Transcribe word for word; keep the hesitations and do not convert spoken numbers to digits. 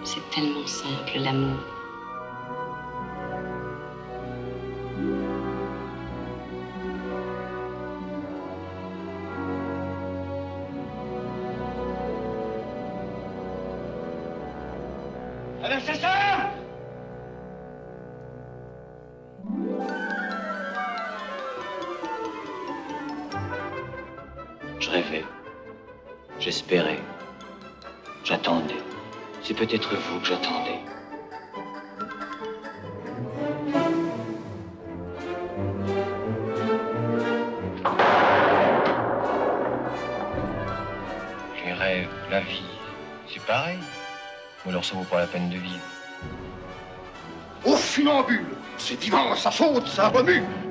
C'est tellement simple, l'amour. Alors c'est ça! Je rêvais, j'espérais, j'attendais. C'est peut-être vous que j'attendais. Les rêves, la vie, c'est pareil. Ou alors ça vaut pas la peine de vivre. Au funambule, c'est vivant, ça saute, ça remue.